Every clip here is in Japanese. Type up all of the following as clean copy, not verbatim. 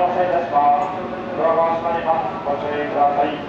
ませんでした。ドアが閉まります。ご注意ください。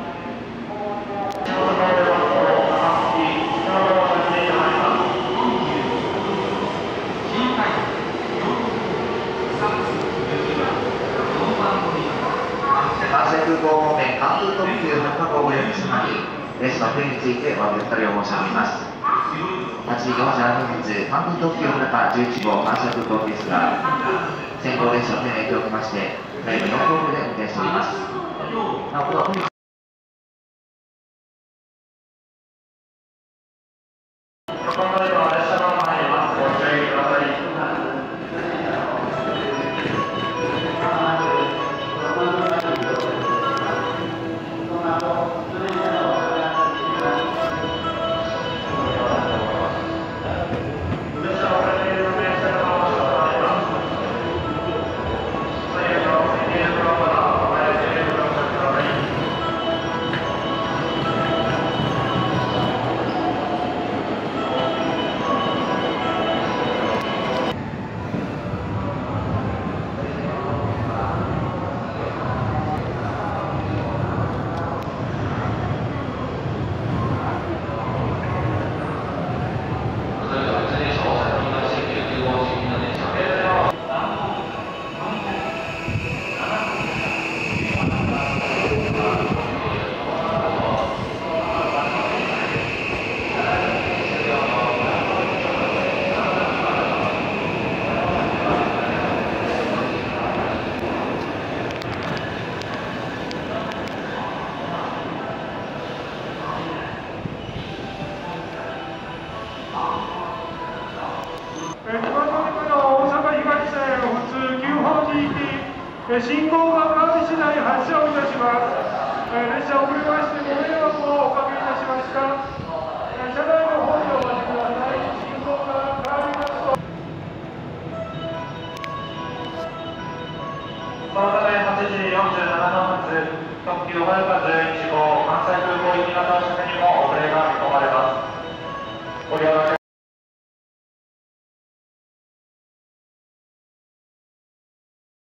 関西空港方面、関空特急発着をご予約様に、レースの冬についてお詫びを申し上げます。8時47分発、関空特急の中11号関西空港ですが、先行列車の影響を受けまして、ただいま4号機で運転しております。なおこの横浜では列車が参ります。ご注意ください。 信号が変わり次第発車をいたします。列車遅れましてご迷惑をおかけいたしました。車内の方にお待ちください。信号が変わりますと。 そのため8時47分発、特急はるか11号関西空港行きの到着